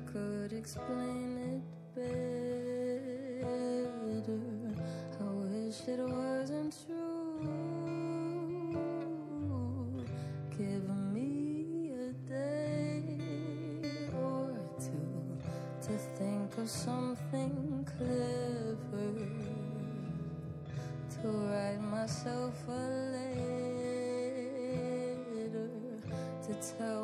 could explain it better. I wish it wasn't true. Give me a day or two to think of something clever, to write myself a letter, to tell